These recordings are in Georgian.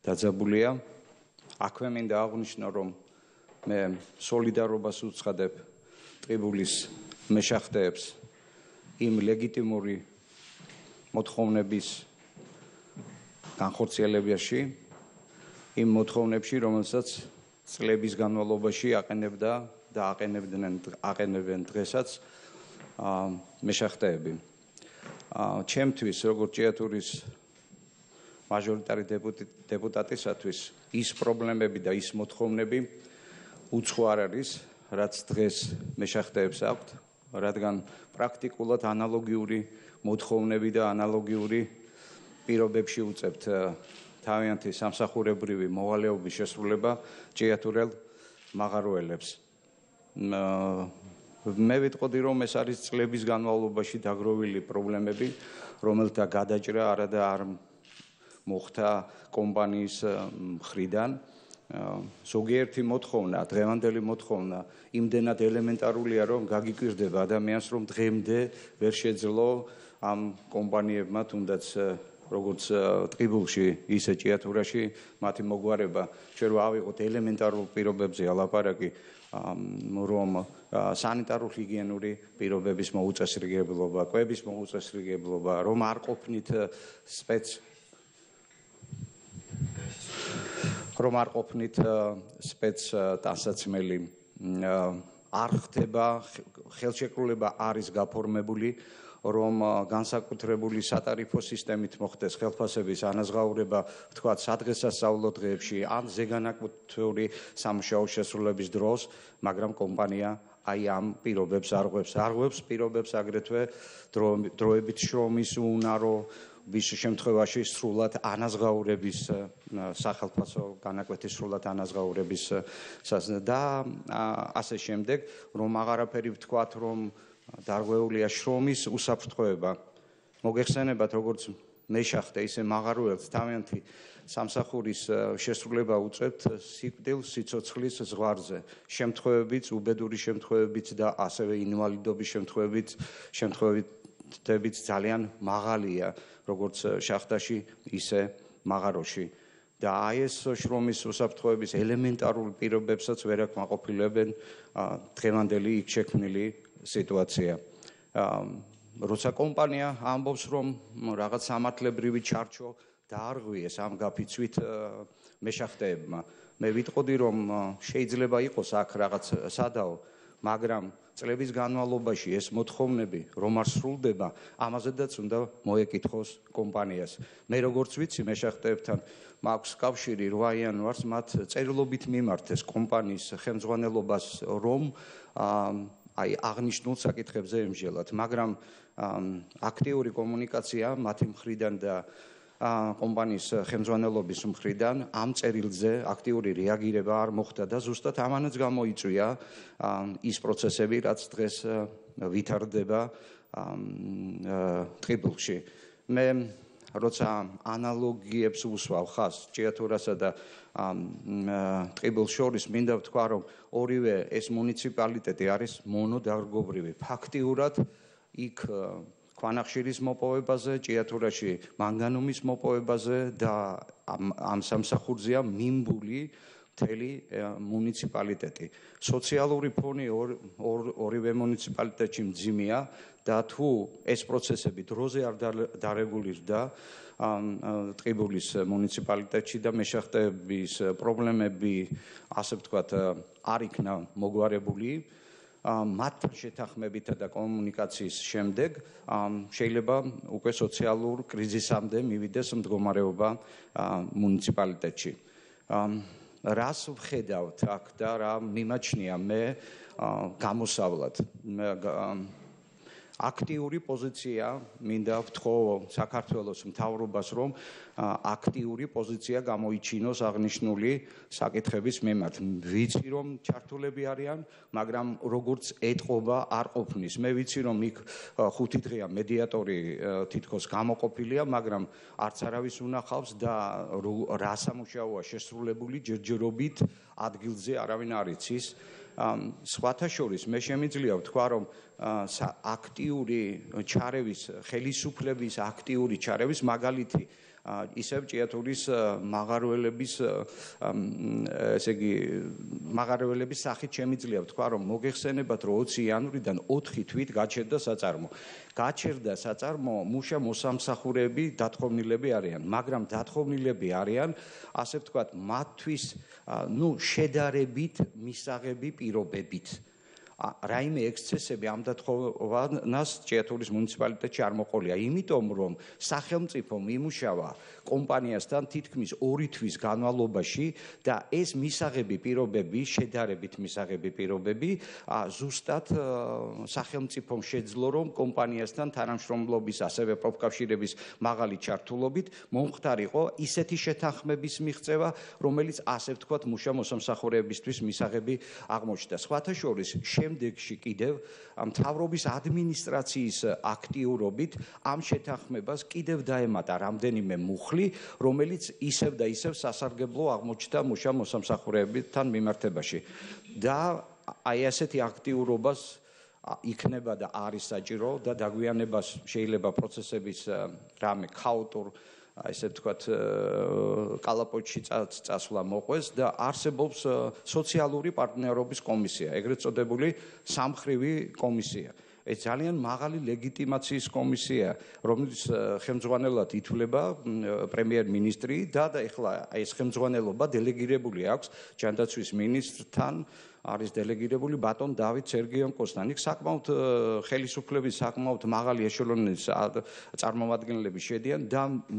დაძაბულია. აქვე მინდა აღვნიშნო, რომ მე სოლიდარობას უცხადებ ტყიბულის მეშახტეებს იმ ლეგიტიმური მოთხოვნების განხორციელებაში, იმ მოთხოვნებში, რომელსაც წლების განმავლობაში აყენებდა და აყენებენ დღესაც მეშახტეები. ჩემთვის, როგორც ჭიათურის მაჟორიტარი დეპუტატისათვის, ის პრობლემები და ის მოთხოვნები უცხო არ არის, რაც დღეს მეშახტეებს აქვთ, რადგან პრაქტიკულად ანალოგიური მოთხოვნები და ანალოგიური პირობებში უწევთ თავიანთი სამსახურებრივი მოვალეობის შესრულება ჭიათურელ მაღაროელებს. მე ვიტყოდი, რომ ეს არის წლების განმავლობაში დაგროვილი პრობლემები, რომელთა გადაჭრა არადა არ მოხდა კომპანიის მხრიდან. ზოგიერთი მოთხოვნა, დღევანდელი მოთხოვნა იმდენად ელემენტარულია, რომ გაგიკვირდება ადამიანს, რომ დღემდე ვერ შეძლო ამ კომპანიებმა, თუნდაც როგორც ტყიბულში, ისე ჭიათურაში მათი მოგვარება, ჩვენ რო ავიღოთ ელემენტარულ პირობებზე ალაპარაკი, რომ სანიტარულ-ჰიგიენური პირობების მოუწესრიგებლობა, კვების მოუწესრიგებლობა, რომ არ ყოფნით სპეცტანსაცმელი არ ხდება, ხელშეკრულება არის გაფორმებული, რომ განსაკუთრებული სატარიფო სისტემით მოხდეს ხელფასების ანაზღაურება, თქვათ, სადღესასწაულო დღეებში ან ზეგანაკუთრებული სამუშაო შესრულების დროს, მაგრამ კომპანია აი ამ პირობებს არღვევს პირობებს აგრეთვე დროებით შრომის უუნარო ვის შემთხვევაში სრულად ანაზღაურების სახელფასო განაკვეთის სრულად ანაზღაურების და ასე შემდეგ, რომ აღარაფერი ვთქვათ, რომ დარღვეულია შრომის უსაფრთხოება. მოგეხსენებათ, როგორც მეშახტე, ისე მაღაროელს თავიანთი სამსახურის შესრულება უწევთ სიკვდილ სიცოცხლის ზღვარზე. შემთხვევებიც, უბედური შემთხვევებიც და ასევე ინვალიდობის შემთხვევებიც ძალიან მაღალია, როგორც შახტაში, ისე მაღაროში. და აი ეს შრომის უსაფრთხოების ელემენტარულ პირობებსაც ვერ აკმაყოფილებენ დღევანდელი იქ შექმნილი სიტუაცია. როცა კომპანია ამბობს, რომ რაღაც სამართლებრივი ჩარჩო დაარღვიეს ამ გაფიცვით მეშახტეებმა, მე ვიტყოდი, რომ შეიძლება იყოს აქ რაღაც სადაო, მაგრამ წლების განმავლობაში ეს მოთხოვნები რომ არ სრულდება, ამაზედაც უნდა მოეკითხოს კომპანიას. მე როგორც ვიცი, მეშახტეებთან მაქვს კავშირი 8 იანვარს, მათ წერილობით მიმართეს კომპანიის ხელმძღვანელობას, რომ აი აღნიშნულ საკითხებზე ემსჯელათ, მაგრამ აქტიური კომუნიკაცია მათი მხრიდან და კომპანიის ხელმძღვანელობის მხრიდან ამ წერილზე აქტიური რეაგირება არ მოხდა და ზუსტად ამანაც გამოიწვია ის პროცესები, რაც დღეს ვითარდება ტყიბულში. მე როცა ანალოგიებს უსვავ ხას ჭიათურასა და ტყიბულს შორის, მინდა ვთქვა, რომ ორივე ეს მუნიციპალიტეტი არის მონოდარგობრივი. ფაქტიურად იქ ქვანახშირის მოპოვებაზე, ჭიათურაში მანგანუმის მოპოვებაზე და ამ სამსახურზეა მიმბული მთელი მუნიციპალიტეტი. სოციალური ფონი ორივე მუნიციპალიტეტში მძიმეა და თუ ეს პროცესები დროზე არ დარეგულირდა ტყიბულის მუნიციპალიტეტში და მეშახტეების პრობლემები, ასე ვთქვათ, არ იქნა მოგვარებული, მათ შეთანხმებითა და კომუნიკაციის შემდეგ შეიძლება უკვე სოციალურ კრიზისამდე მივიდეს მდგომარეობა მუნიციპალიტეტში. რას ვხედავთ აქ და რა მიმაჩნია მე გამოსავლად? აქტიური პოზიცია მინდა ვთხოვ საქართველოს მთავრობას, რომ აქტიური პოზიცია გამოიჩინოს აღნიშნული საკითხების მიმართ. ვიცი, რომ ჩართულები არიან, მაგრამ როგორც ეტყობა არ ყოფნის. მე ვიცი, რომ იქ 5 დღეა მედიატორი თითქოს გამოყოფილია, მაგრამ არც არავის უნახავს და რა სამუშაოა შესრულებული ჯერჯერობით ადგილზე არავინ არ იცის. სხვათა შორის მე შემიძლია ვთქვა, რომ აქტიური ჩარევის, ხელისუფლების აქტიური ჩარევის მაგალითი ისევ ჭიათურის მაღაროელების ესე იგი მაღაროელების სახით შემიძლია ვთქვა რომ მოგეხსენებათ რომ 20 იანვრიდან 4 თვით გაჩერდა საწარმო. გაჩერდა საწარმო მუშა მოსამსახურეები დათხოვნილები არიან, მაგრამ დათხოვნილები არიან ასე ვთქვათ მათთვის შედარებით მისაღები პირობებით. რაიმე ექსცესები ამ დათხოვანას ჭიათურის მუნიციპალიტეტში არ მოყოლია, იმიტომ რომ სახელმწიფომ იმუშავა კომპანიასთან თითქმის 2 თვის განმავლობაში და ეს მისაღები პირობები, შედარებით მისაღები პირობები, ზუსტად სახელმწიფომ შეძლო რომ კომპანიასთან თანამშრომლობის, ასევე პროფკავშირების მაღალი ჩართულობით მომხდარიყო ისეთი შეთანხმების მიღწევა, რომელიც ასე ვთქვათ მუშა მოსამსახურეებისთვის მისაღები აღმოჩნდა. სხვათა შორის შემდეგში კიდევ მთავრობის ადმინისტრაციის აქტიურობით ამ შეთანხმებას კიდევ დაემატა რამდენიმე მუხლი, რომელიც ისევ და ისევ სასარგებლო აღმოჩნდა მუშა მოსამსახურეებთან მიმართებაში. და აი ასეთი აქტიურობას იქნება და არის საჭირო და დაგვიანებას შეიძლება პროცესების რამე ქაოტურ ესე ვთქვათ კალაპოტში წასვლა მოყვეს და არსებობს სოციალური პარტნიორობის კომისია, ეგრეთ წოდებული სამმხრივი კომისია. ეს ძალიან მაღალი ლეგიტიმაციის კომისია, რომელიც ხელმძღვანელად ითვლება პრემიერ-მინისტრი და ეხლა ეს ხელმძღვანელობა დელეგირებული აქვს ჯანდაცვის მინისტრთან არის დელეგირებული ბატონ დავით სერგეენკოსთან. იქ საკმაოდ ხელისუფლების საკმაოდ მაღალი ეშელონის წარმომადგენლები შედიან და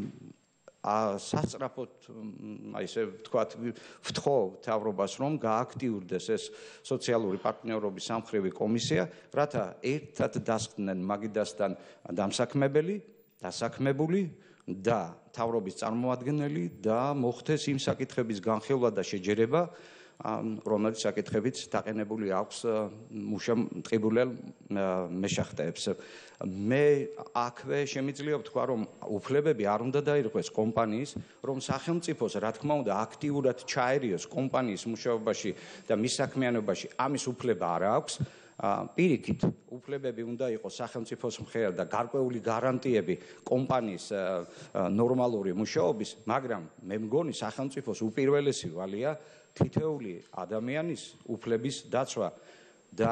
სასწრაფოდ ესე ვთქვათ ვთხოვ მთავრობას რომ გააქტიურდეს ეს სოციალური პარტნიორობის სამმხრივი კომისია, რათა ერთად დასხდნენ მაგიდასთან დასაქმებული და მთავრობის წარმომადგენელი და მოხდეს იმ საკითხების განხილვა და შეჯერება, რომელიც საკითხებიც დაყენებული აქვს მუშა ტყიბულელ მეშახტეებს. მე აქვე შემიძლია ვთქვა რომ უფლებები არ უნდა დაირღვეს კომპანიის, რომ სახელმწიფოს რა თქმა უნდა აქტიურად ჩაერიოს კომპანიის მუშაობაში და მის საქმიანობაში, ამის უფლება არ აქვს. პირიქით, უფლებები უნდა იყოს სახელმწიფოს მხრიდან და გარკვეული გარანტიები კომპანიის ნორმალური მუშაობის, მაგრამ მე მგონი სახელმწიფოს უპირველესი ვალია თითოეული ადამიანის უფლების დაცვა და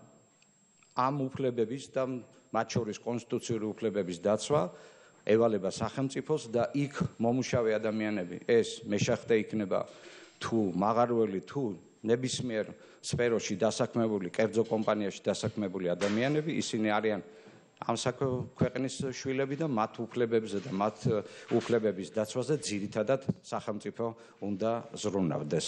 ამ უფლებების და მათ შორის კონსტიტუციური უფლებების დაცვა ევალება სახელმწიფოს და იქ მომუშავე ადამიანები, ეს მეშახტე იქნება თუ მაღაროელი თუ ნებისმიერ სფეროში დასაქმებული, კერძო კომპანიაში დასაქმებული ადამიანები, ისინი არიან ამ ქვეყნის შვილები და მათ უფლებებზე და მათ უფლებების დაცვაზე ძირითადად სახელმწიფო უნდა ზრუნავდეს.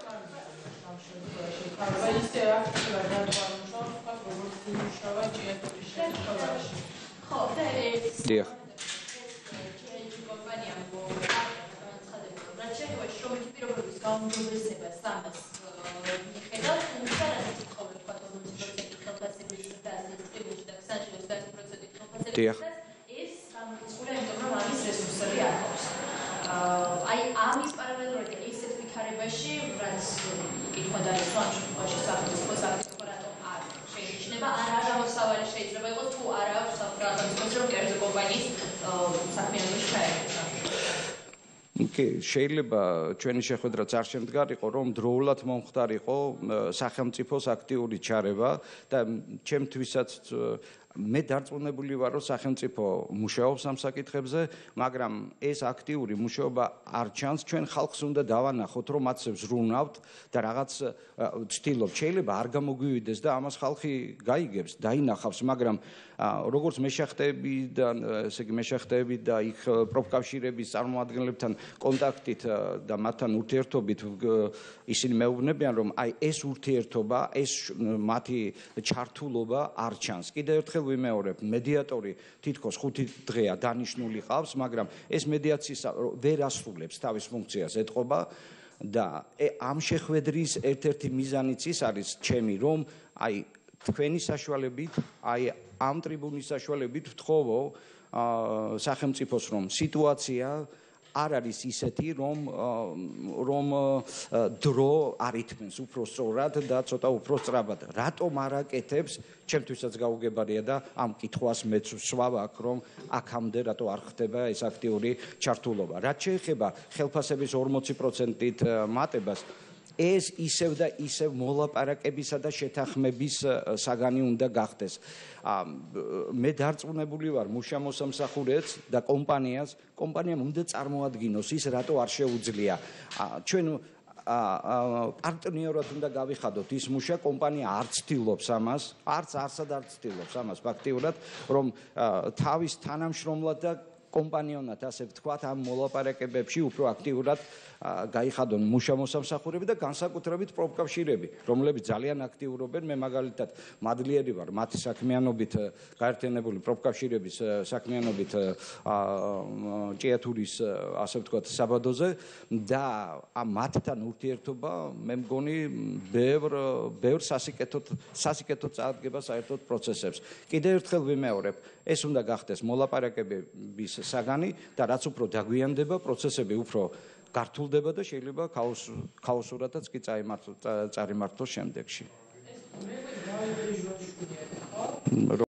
აი ამის პარალელურად ისეთ ვითარებაში, რაც კითხვა დაისვა ამ შემთხვევაში სახელმწიფოს აქტივობა რატომ არ შეინიშნება, ან რა გამოსავალი შეიძლება იყოს თუ არ აქვს სახელმწიფოს რომ კერძო კომპანიის საქმიანობაში ჩაერევა. კი, შეიძლება ჩვენი შეხვედრაც არ შემდგარიყო, რომ დროულად მომხდარიყო სახელმწიფოს აქტიური ჩარევა და ჩემთვისაც მე დარწმუნებული ვარ, რომ სახელმწიფო მუშაობს ამ საკითხებზე, მაგრამ ეს აქტიური მუშაობა არ ჩანს, ჩვენ ხალხს უნდა დავანახოთ, რომ მათზე ვზრუნავთ და რაღაც ვცდილობთ. შეიძლება არ გამოგვივიდეს და ამას ხალხი გაიგებს, დაინახავს, მაგრამ როგორც მეშახტეებიდან, ესე იგი მეშახტეები და იქ პროფკავშირების წარმომადგენლებთან კონტაქტით და მათთან ურთიერთობით ისინი მეუბნებიან, რომ აი ეს ურთიერთობა, ეს მათი ჩართულობა არ ჩანს. კიდევ ერთხელ ვიმეორებ, მედიატორი თითქოს 5 დღეა დანიშნული ყავს, მაგრამ ეს მედიაციის ვერ ასრულებს თავის ფუნქციას, ეტყობა და ამ შეხვედრის ერთ-ერთი მიზანიც ის არის ჩემი, რომ აი თქვენი საშუალებით, აი ამ ტრიბუნის საშუალებით ვთხოვო სახელმწიფოს, რომ სიტუაცია არ არის ისეთი, რომ დრო არ ითმენს უფრო სწორად და ცოტა უფრო სწრაფად. რატომ არ აკეთებს? ჩემთვისაც გაუგებარია და ამ კითხვას მეც ვსვავ აქ, რომ აქამდე რატო არ ხდება ეს აქტიური ჩართულობა. რაც შეეხება ხელფასების 40%-ით მატებას, ეს ისევ და ისევ მოლაპარაკებისა და შეთანხმების საგანი უნდა გახდეს. მე დარწმუნებული ვარ მუშა მოსამსახურეებს და კომპანიამ უნდა წარმოადგინოს ის რატო არ შეუძლია. ჩვენ პარტნიორად უნდა გავიხადოთ ის მუშა კომპანია არ ცდილობს ამას, არცად არ ცდილობს ამას ფაქტიურად, რომ თავის თანამშრომლად და კომპანიონად ასე ვთქვათ ამ მოლაპარაკებებში უფრო აქტიურად გაიხადონ მუშა მოსამსახურეები და განსაკუთრებით პროფკავშირები, რომლებიც ძალიან აქტიურობენ. მე მაგალითად მადლიერი ვარ მათი საქმიანობით, გაერთიანებული პროფკავშირების საქმიანობით ჭიათურის ასე ვთქვათ საბადოზე და მათთან ურთიერთობა მე მგონი ბევრ სასიკეთოდ წარადგება საერთოდ პროცესებს. კიდევ ერთხელ ვიმეორებ, ეს უნდა გახდეს მოლაპარაკებების საგანი და რაც უფრო დაგვიანდება, პროცესები უფრო გართულდება და შეიძლება ქაოსურადაც კი წარიმართოს შემდეგში.